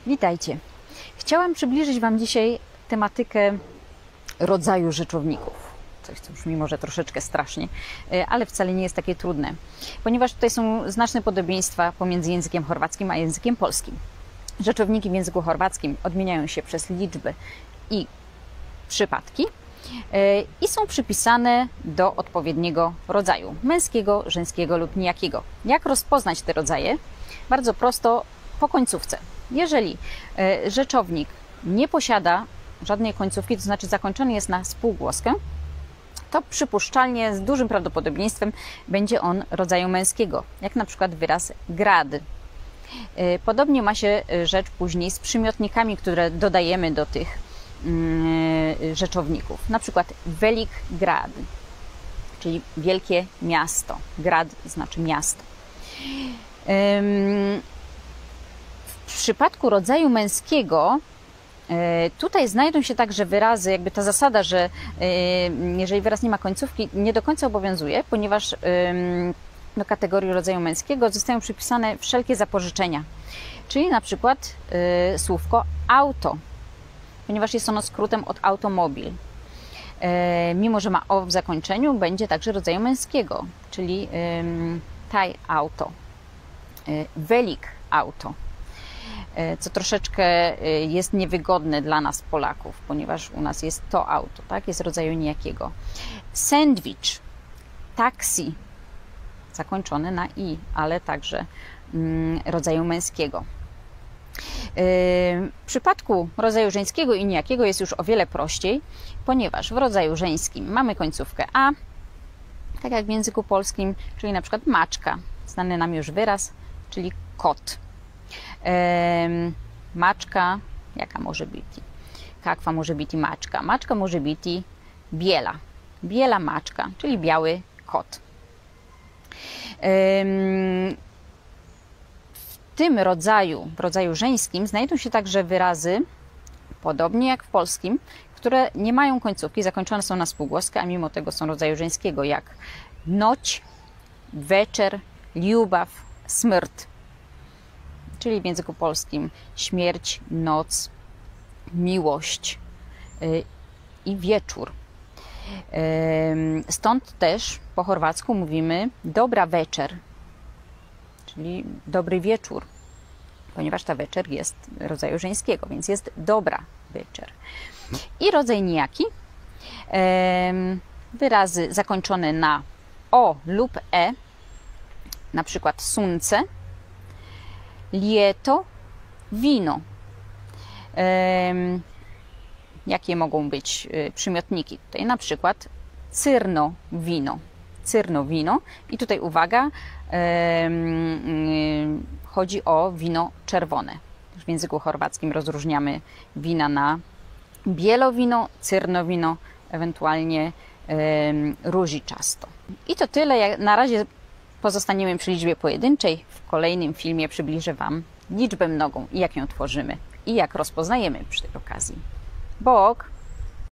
Witajcie. Chciałam przybliżyć Wam dzisiaj tematykę rodzaju rzeczowników. Coś, co brzmi może troszeczkę strasznie, ale wcale nie jest takie trudne, ponieważ tutaj są znaczne podobieństwa pomiędzy językiem chorwackim a językiem polskim. Rzeczowniki w języku chorwackim odmieniają się przez liczby i przypadki i są przypisane do odpowiedniego rodzaju, męskiego, żeńskiego lub nijakiego. Jak rozpoznać te rodzaje? Bardzo prosto, po końcówce. Jeżeli rzeczownik nie posiada żadnej końcówki, to znaczy zakończony jest na spółgłoskę, to przypuszczalnie z dużym prawdopodobieństwem będzie on rodzaju męskiego, jak na przykład wyraz grad. Podobnie ma się rzecz później z przymiotnikami, które dodajemy do tych rzeczowników. Na przykład Velik grad, czyli wielkie miasto. Grad znaczy miasto. W przypadku rodzaju męskiego tutaj znajdą się także wyrazy, jakby ta zasada, że jeżeli wyraz nie ma końcówki, nie do końca obowiązuje, ponieważ do kategorii rodzaju męskiego zostają przypisane wszelkie zapożyczenia. Czyli na przykład słówko auto, ponieważ jest ono skrótem od automobil. Mimo że ma o w zakończeniu, będzie także rodzaju męskiego, czyli taj auto, velik auto, co troszeczkę jest niewygodne dla nas Polaków, ponieważ u nas jest to auto, tak? Jest rodzaju nijakiego. Sandwich, taksi, zakończone na i, ale także rodzaju męskiego. W przypadku rodzaju żeńskiego i nijakiego jest już o wiele prościej, ponieważ w rodzaju żeńskim mamy końcówkę a, tak jak w języku polskim, czyli na przykład maczka, znany nam już wyraz, czyli kot. Maczka, jaka może być? Kakwa może być maczka? Maczka może być biela. Biela maczka, czyli biały kot. W tym rodzaju, w rodzaju żeńskim, znajdą się także wyrazy, podobnie jak w polskim, które nie mają końcówki, zakończone są na spółgłoskę, a mimo tego są rodzaju żeńskiego, jak noć, wieczer, ljubaw, smrt. Czyli w języku polskim śmierć, noc, miłość i wieczór. Stąd też po chorwacku mówimy dobra večer, czyli dobry wieczór, ponieważ ta večer jest rodzaju żeńskiego, więc jest dobra večer. I rodzaj nijaki, wyrazy zakończone na o lub e, na przykład słońce, lieto, wino. Jakie mogą być przymiotniki? Tutaj na przykład cyrno wino. Cyrno wino. I tutaj uwaga, chodzi o wino czerwone. W języku chorwackim rozróżniamy wina na bielowino, cyrnowino, ewentualnie różiczasto. I to tyle. Na razie pozostaniemy przy liczbie pojedynczej. W kolejnym filmie przybliżę Wam liczbę mnogą i jak ją tworzymy i jak rozpoznajemy przy tej okazji. Bog!